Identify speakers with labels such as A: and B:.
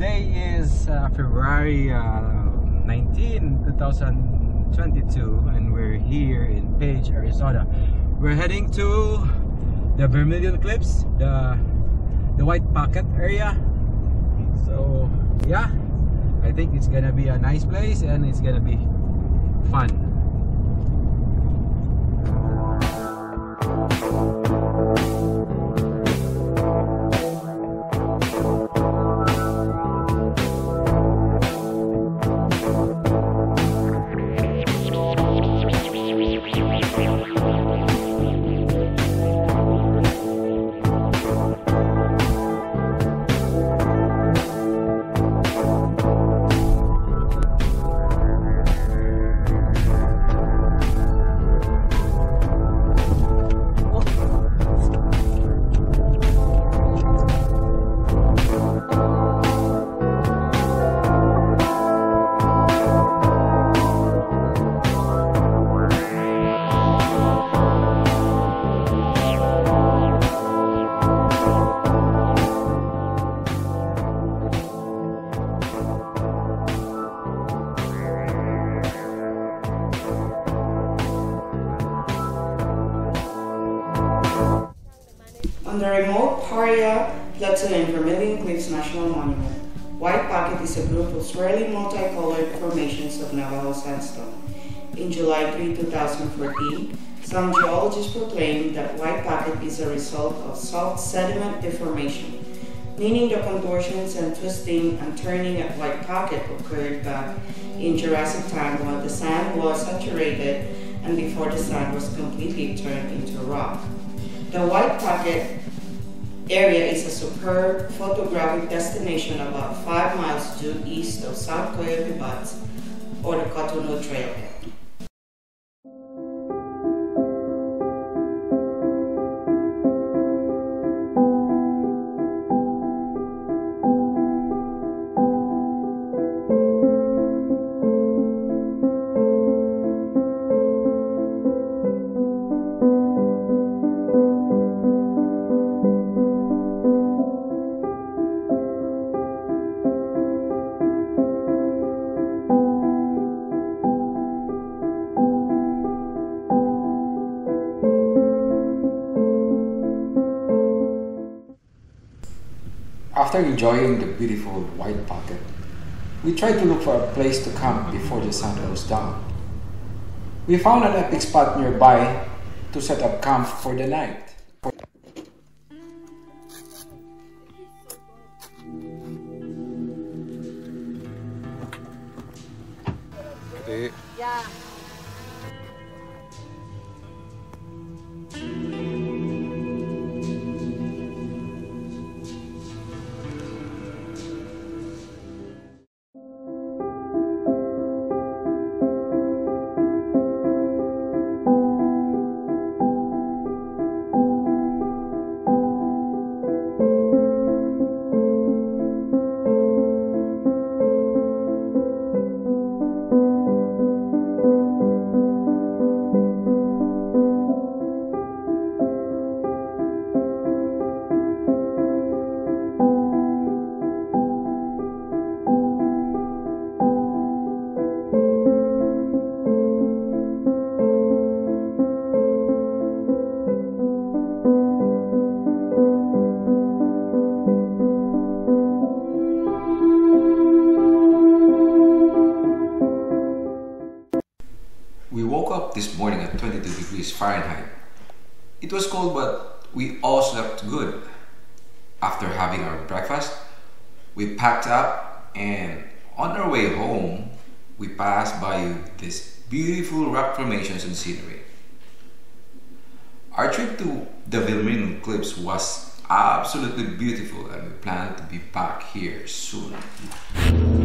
A: Today is February 19, 2022, and we're here in Page, Arizona. We're heading to the Vermilion Cliffs, the White Pocket area. So yeah, I think it's gonna be a nice place and it's gonna be fun.
B: On the remote Paria Plateau in Vermilion Cliffs National Monument, White Pocket is a group of swirling multicolored formations of Navajo sandstone. In July 3, 2014, some geologists proclaimed that White Pocket is a result of soft sediment deformation, meaning the contortions and twisting and turning at White Pocket occurred back in Jurassic time while the sand was saturated and before the sand was completely turned into rock. The White Pocket area is a superb photographic destination about 5 miles due east of South Coyote Buttes or the Cotonou Trailhead.
C: After enjoying the beautiful White Pocket, we tried to look for a place to camp before the sun goes down. We found an epic spot nearby to set up camp for the night.
D: Yeah.
E: We woke up this morning at 22 degrees Fahrenheit. It was cold, but we all slept good. After having our breakfast, we packed up, and on our way home, we passed by these beautiful rock formations and scenery. Our trip to the Vermilion Cliffs was absolutely beautiful, and we plan to be back here soon.